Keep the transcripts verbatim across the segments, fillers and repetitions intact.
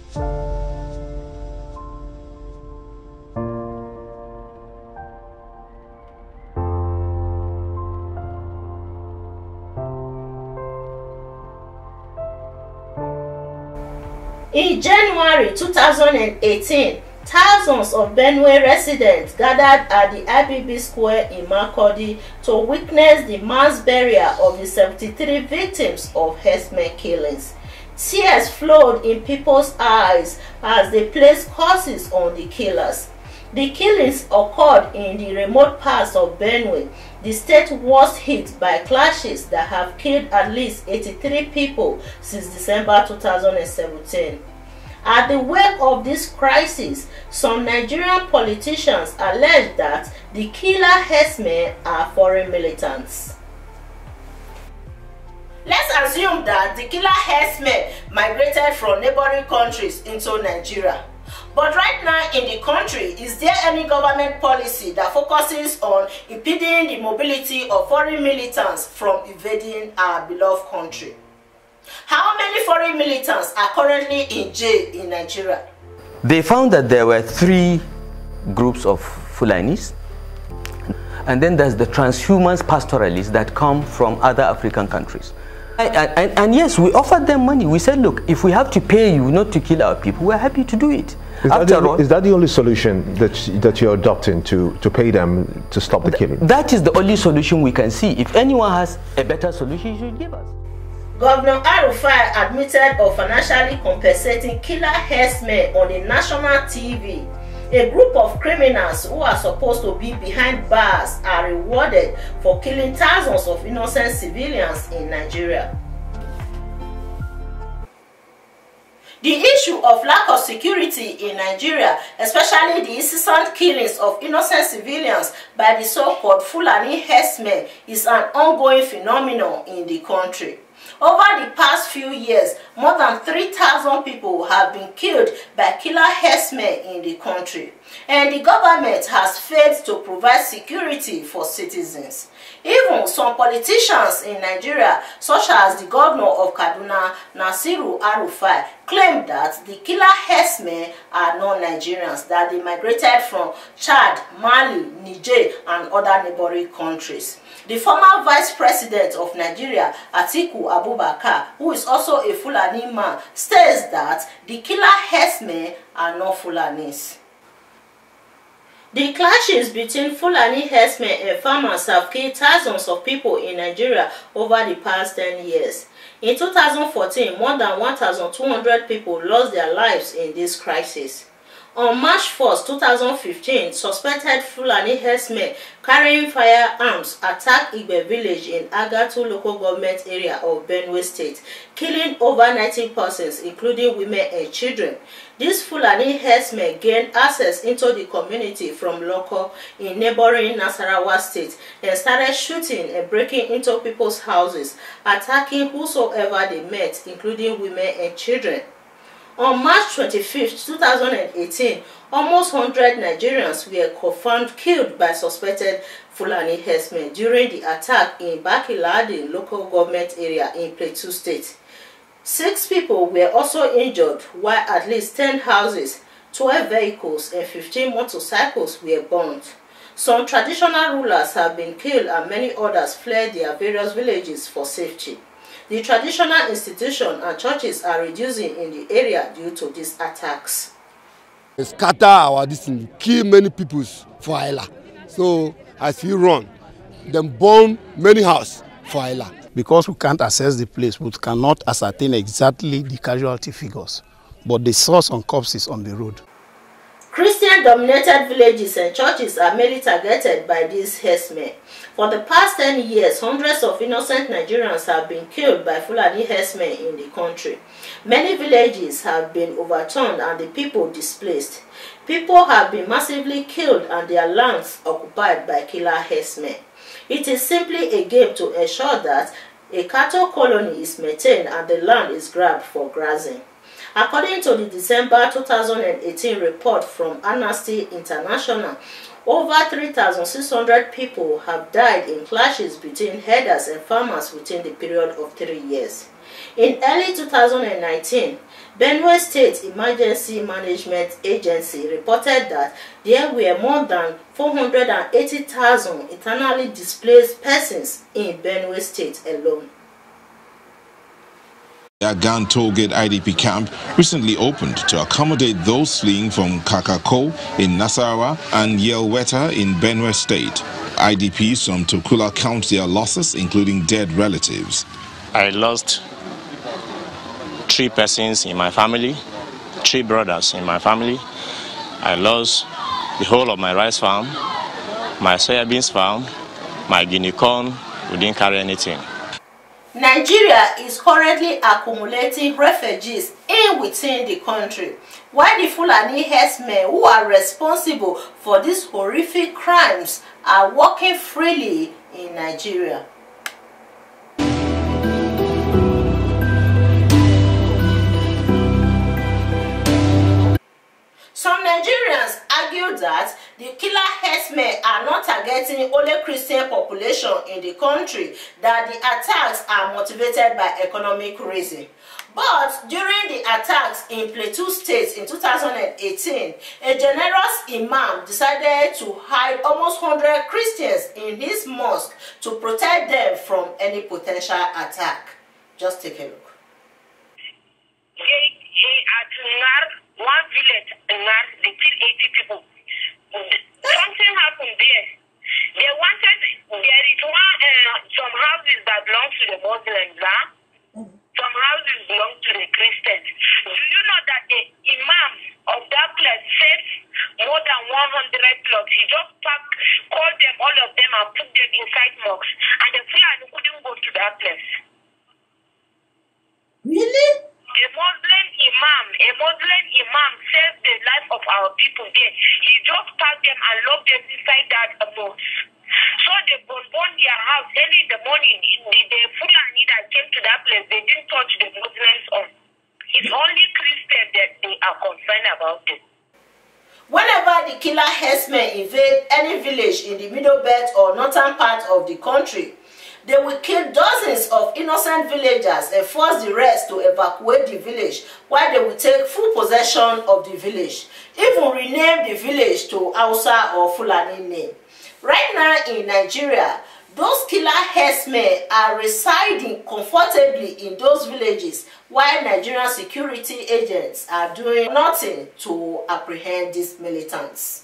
In January two thousand eighteen, thousands of Benue residents gathered at the I B B Square in Makurdi to witness the mass burial of the seventy-three victims of herdsmen killings. Tears flowed in people's eyes as they placed curses on the killers. The killings occurred in the remote parts of Benue, the state worst hit by clashes that have killed at least eighty-three people since December two thousand seventeen. At the wake of this crisis, some Nigerian politicians allege that the killer herdsmen are foreign militants. Let's assume that the killer herdsmen migrated from neighboring countries into Nigeria. But right now in the country, is there any government policy that focuses on impeding the mobility of foreign militants from invading our beloved country? How many foreign militants are currently in jail in Nigeria? They found that there were three groups of Fulanis, and then there's the transhumans pastoralists that come from other African countries. And, and, and yes, we offered them money. We said, look, if we have to pay you not to kill our people, we're happy to do it. Is, After that the, all, is that the only solution that, that you're adopting to, to pay them to stop the killing? That is the only solution we can see. If anyone has a better solution, he should give us. Governor El-Rufai admitted of financially compensating killer herdsmen on a national T V. A group of criminals who are supposed to be behind bars are rewarded for killing thousands of innocent civilians in Nigeria. The issue of lack of security in Nigeria, especially the incessant killings of innocent civilians by the so-called Fulani herdsmen, is an ongoing phenomenon in the country. Over the past few years, more than three thousand people have been killed by killer herdsmen in the country, and the government has failed to provide security for citizens. Even some politicians in Nigeria, such as the governor of Kaduna, Nasiru El-Rufai, claim that the killer herdsmen are non-Nigerians, that they migrated from Chad, Mali, Niger, and other neighboring countries. The former vice president of Nigeria, Atiku Abubakar, who is also a Fulani man, states that the killer herdsmen are not Fulanis. The clashes between Fulani herdsmen and farmers have killed thousands of people in Nigeria over the past ten years. In two thousand fourteen, more than one thousand two hundred people lost their lives in this crisis. On March first, two thousand fifteen, suspected Fulani herdsmen carrying firearms attacked Igbe village in Agatu local government area of Benue State, killing over ninety persons, including women and children. These Fulani herdsmen gained access into the community from local in neighboring Nasarawa State and started shooting and breaking into people's houses, attacking whosoever they met, including women and children. On March twenty-fifth, two thousand eighteen, almost one hundred Nigerians were confirmed killed by suspected Fulani herdsmen during the attack in Bakiladi local government area in Plateau State. Six people were also injured, while at least ten houses, twelve vehicles, and fifteen motorcycles were burnt. Some traditional rulers have been killed and many others fled their various villages for safety. The traditional institutions and churches are reducing in the area due to these attacks. They scatter our distance, kill many people for Ayla. So as we run, them bomb many houses for Ayla. Because we can't assess the place, we cannot ascertain exactly the casualty figures, but they saw some corpses on the road. Christian-dominated villages and churches are mainly targeted by these herdsmen. For the past ten years, hundreds of innocent Nigerians have been killed by Fulani herdsmen in the country. Many villages have been overturned and the people displaced. People have been massively killed and their lands occupied by killer herdsmen. It is simply a game to ensure that a cattle colony is maintained and the land is grabbed for grazing. According to the December two thousand eighteen report from Amnesty International, over three thousand six hundred people have died in clashes between herders and farmers within the period of three years. In early two thousand nineteen, Benue State Emergency Management Agency reported that there were more than four hundred eighty thousand internally displaced persons in Benue State alone. Agan Tollgate I D P camp recently opened to accommodate those fleeing from Kakako in Nasarawa and Yelweta in Benue State. I D Ps from Tukula count their losses, including dead relatives. I lost three persons in my family, three brothers in my family. I lost the whole of my rice farm, my soybeans farm, my guinea corn. We didn't carry anything. Nigeria is currently accumulating refugees in within the country, while the Fulani herdsmen who are responsible for these horrific crimes are walking freely in Nigeria. Some Nigerians argue that the killer herdsmen are not targeting only Christian population in the country, that the attacks are motivated by economic reasons. But during the attacks in Plateau State in two thousand eighteen, a generous imam decided to hide almost one hundred Christians in his mosque to protect them from any potential attack. Just take a look. One village in Nar, they killed eighty people. Something happened there. They wanted, there is one, uh, some houses that belong to the Muslims, huh? Some houses belong to the Christians. Do you know that the imam of that place saved more than one hundred plots? He just packed, called them, all of them, and put them inside mosques. And the Fulani couldn't go to that place. Really? A Muslim imam, a Muslim imam saved the life of our people there. He just packed them and locked them inside that mosque. So they burned their house early in the morning. The, the Fulani that came to that place, they didn't touch the Muslims on. It's only Christians that they are concerned about it. Whenever the killer herdsmen invade any village in the middle belt or northern part of the country, they will kill dozens of innocent villagers and force the rest to evacuate the village, while they will take full possession of the village, even rename the village to Hausa or Fulani name. Right now in Nigeria, those killer herdsmen are residing comfortably in those villages, while Nigerian security agents are doing nothing to apprehend these militants.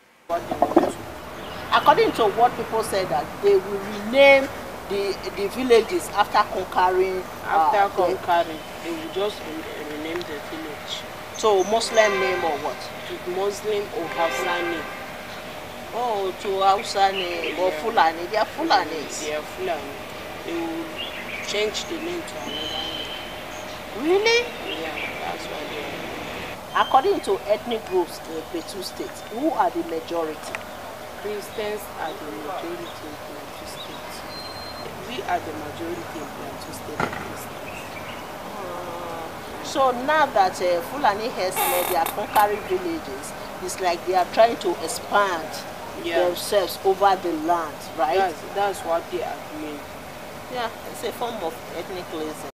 According to what people say, that they will rename The, the villages after conquering. After uh, conquering, they will just rename the village. So Muslim name or what? To Muslim or Hausa name. Oh, to Hausa name or Fulani. They are Fulani. They are Fulani. They will change the name to another name. Really? Yeah, that's why they are. According to ethnic groups in Plateau State, who are the majority? Christians are the majority in Plateau State. We are the majority in Plateau State Christians. Uh, so now that uh, Fulani herdsmen, they are conquering villages, it's like they are trying to expand yeah. themselves over the land, right? That's, that's what they are doing. Yeah, it's a form of ethnic cleansing.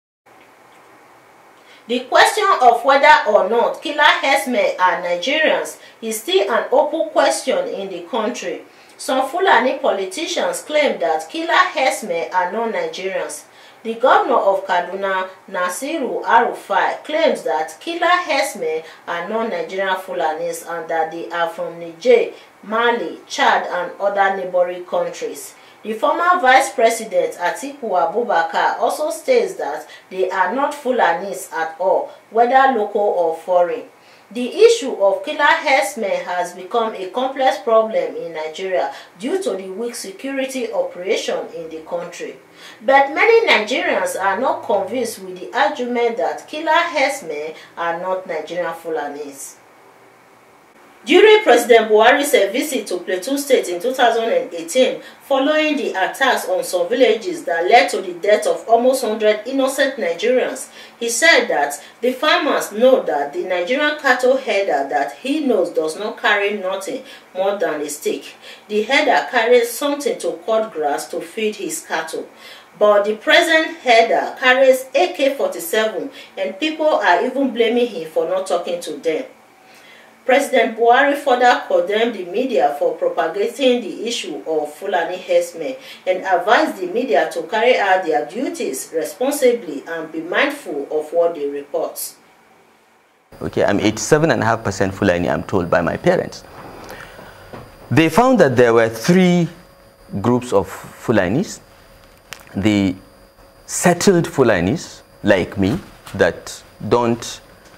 The question of whether or not killer herdsmen are Nigerians is still an open question in the country. Some Fulani politicians claim that killer herdsmen are non-Nigerians. The governor of Kaduna, Nasiru El-Rufai, claims that killer herdsmen are non-Nigerian Fulanis and that they are from Niger, Mali, Chad, and other neighboring countries. The former Vice President Atiku Abubakar also states that they are not Fulanis at all, whether local or foreign. The issue of killer herdsmen has become a complex problem in Nigeria due to the weak security operation in the country. But many Nigerians are not convinced with the argument that killer herdsmen are not Nigerian Fulanis. During President Buhari's visit to Plateau State in two thousand eighteen, following the attacks on some villages that led to the death of almost one hundred innocent Nigerians, he said that the farmers know that the Nigerian cattle herder that he knows does not carry nothing more than a stick. The herder carries something to cut grass to feed his cattle. But the present header carries A K forty-seven and people are even blaming him for not talking to them. President Buhari further condemned the media for propagating the issue of Fulani herdsmen and advised the media to carry out their duties responsibly and be mindful of what they report. Okay, I'm eighty-seven point five percent Fulani, I'm told by my parents. They found that there were three groups of Fulanis. The settled Fulanis, like me, that don't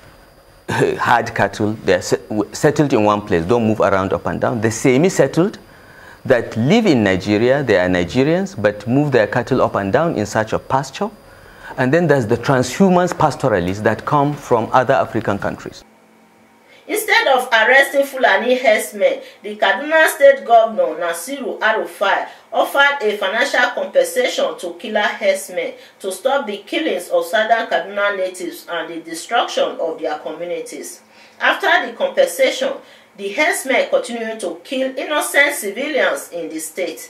herd cattle, they're settled in one place, don't move around up and down. The semi-settled that live in Nigeria, they are Nigerians, but move their cattle up and down in search of pasture. And then there's the transhumans pastoralists that come from other African countries. Instead of arresting Fulani herdsmen, the Kaduna State Governor Nasiru El-Rufai offered a financial compensation to killer herdsmen to stop the killings of southern Kaduna natives and the destruction of their communities. After the compensation, the herdsmen continued to kill innocent civilians in the state.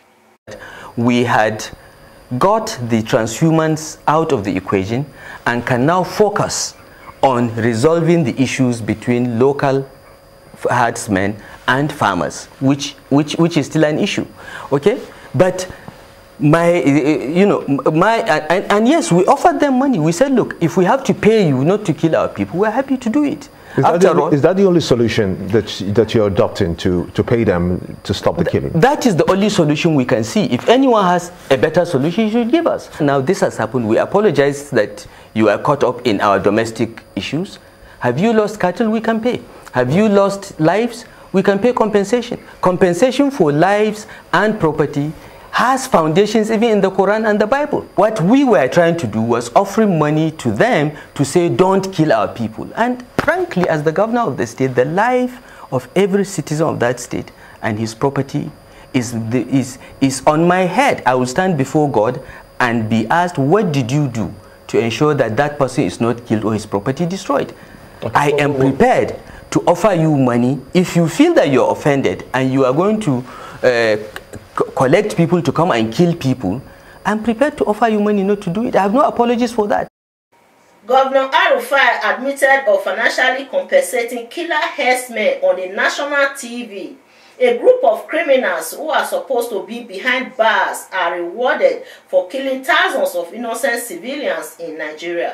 We had got the transhumans out of the equation and can now focus on resolving the issues between local herdsmen and farmers, which which which is still an issue. Okay, but my you know my and, and yes, we offered them money. We said, look, if we have to pay you not to kill our people, we're happy to do it. Is, After that the, all, is that the only solution that that you're adopting to to pay them to stop the killing? That is the only solution we can see. If anyone has a better solution, you should give us. Now this has happened. We apologize that you are caught up in our domestic issues. Have you lost cattle? We can pay. Have you lost lives? We can pay compensation. Compensation for lives and property has foundations even in the Quran and the Bible. What we were trying to do was offering money to them to say, don't kill our people. And frankly, as the governor of the state, the life of every citizen of that state and his property is, the, is, is on my head. I will stand before God and be asked, what did you do to ensure that that person is not killed or his property destroyed? Okay. I am prepared to offer you money if you feel that you're offended and you are going to uh, collect people to come and kill people. I'm prepared to offer you money not to do it. I have no apologies for that. Governor El-Rufai admitted of financially compensating killer herdsmen on the national T V. A group of criminals who are supposed to be behind bars are rewarded for killing thousands of innocent civilians in Nigeria.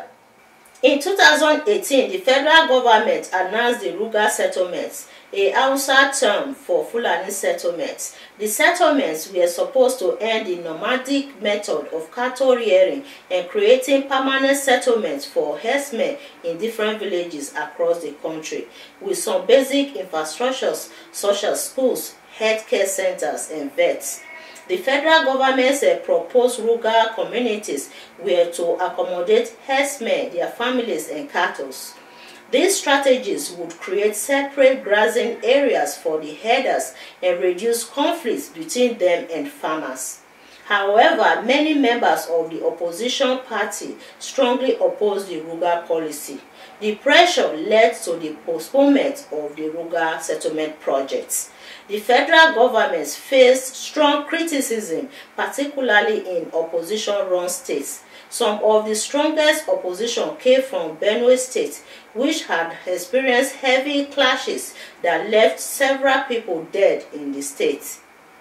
In two thousand eighteen, the federal government announced the Ruga settlements, a Hausa term for Fulani settlements. The settlements were supposed to end the nomadic method of cattle rearing and creating permanent settlements for herdsmen in different villages across the country, with some basic infrastructures such as schools, healthcare centers, and vets. The federal government's uh, proposed rural communities were to accommodate herdsmen, their families, and cattle. These strategies would create separate grazing areas for the herders and reduce conflicts between them and farmers. However, many members of the opposition party strongly opposed the rural policy. The pressure led to the postponement of the rural settlement projects. The federal government faced strong criticism, particularly in opposition-run states. Some of the strongest opposition came from Benue State, which had experienced heavy clashes that left several people dead in the state.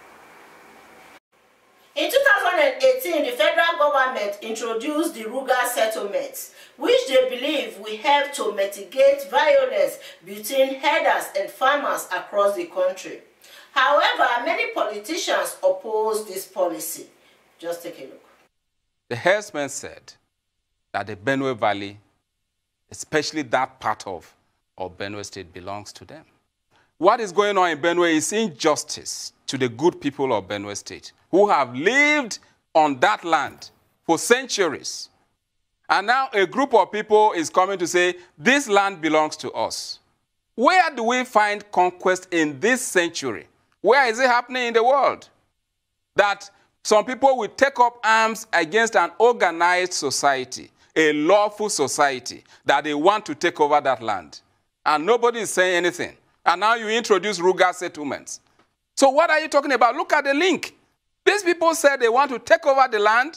In two thousand eighteen, the federal government introduced the Ruga settlements, which they believe will help to mitigate violence between herders and farmers across the country. However, many politicians oppose this policy. Just take a look. The herdsmen said that the Benue Valley, especially that part of, of Benue State, belongs to them. What is going on in Benue is injustice to the good people of Benue State, who have lived on that land for centuries. And now a group of people is coming to say, this land belongs to us. Where do we find conquest in this century? Where is it happening in the world? That some people will take up arms against an organized society, a lawful society, that they want to take over that land. And nobody is saying anything. And now you introduce Ruga settlements. So what are you talking about? Look at the link. These people said they want to take over the land,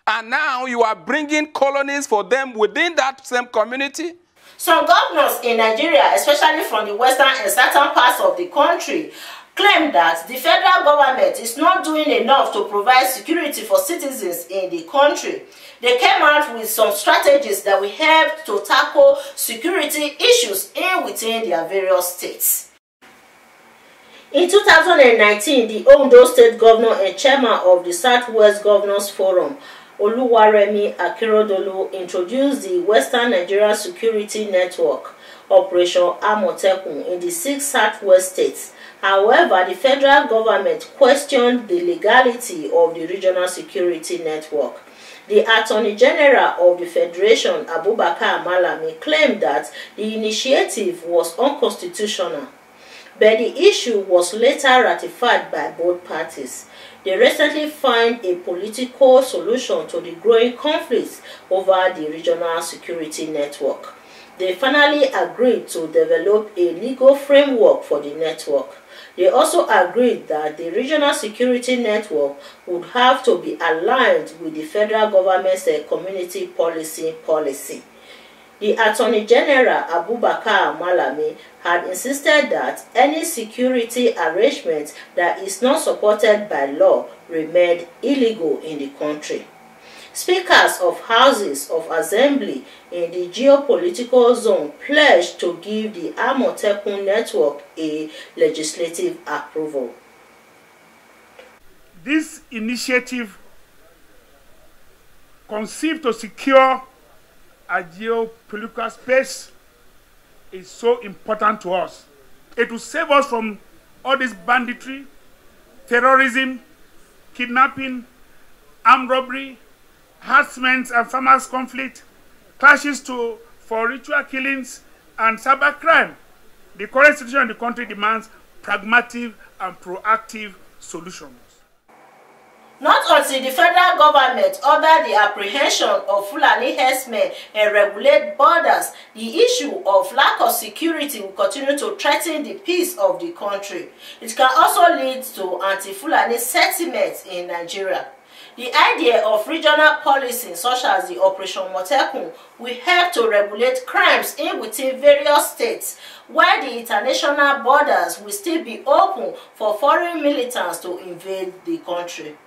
And now you are bringing colonies for them within that same community? Some governors in Nigeria, especially from the western and southern parts of the country, claim that the federal government is not doing enough to provide security for citizens in the country. They came out with some strategies that will help to tackle security issues in within their various states. In two thousand nineteen, the Ondo State Governor and Chairman of the Southwest Governors Forum, Oluwaremi Akeredolu, introduced the Western Nigeria Security Network, Operation Amotekun, in the six Southwest states. However, the federal government questioned the legality of the regional security network. The Attorney General of the Federation, Abubakar Malami, claimed that the initiative was unconstitutional, but the issue was later ratified by both parties. They recently found a political solution to the growing conflicts over the regional security network. They finally agreed to develop a legal framework for the network. They also agreed that the regional security network would have to be aligned with the federal government's community policy policy. The Attorney General, Abubakar Malami, had insisted that any security arrangement that is not supported by law remained illegal in the country. Speakers of houses of assembly in the geopolitical zone pledged to give the Amotekun network a legislative approval. This initiative, conceived to secure a geopolitical space, is so important to us. It will save us from all this banditry, terrorism, kidnapping, armed robbery, harassment and farmers' conflict, clashes to, for ritual killings, and cybercrime. The current situation in the country demands pragmatic and proactive solutions. Not until the federal government ordered the apprehension of Fulani herdsmen and regulate borders, the issue of lack of security will continue to threaten the peace of the country. It can also lead to anti-Fulani sentiments in Nigeria. The idea of regional policing, such as the Operation Amotekun, will help to regulate crimes in within various states, while the international borders will still be open for foreign militants to invade the country.